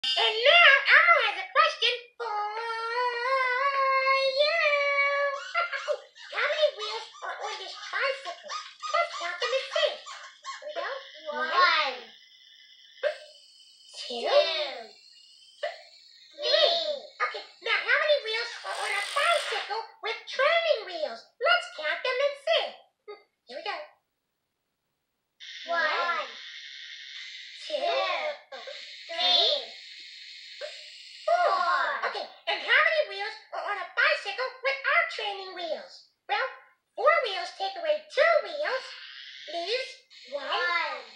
And now Elmo has a question for you. How many wheels are on this tricycle? Let's count them and see. Here we go. One. Two. Three. Okay, now how many wheels are on a bicycle with training wheels? Let's count them and see. Here we go. One. Two. Three. Four. Okay, and how many wheels are on a bicycle without training wheels? Well, 4 wheels take away 2 wheels, leaves 1.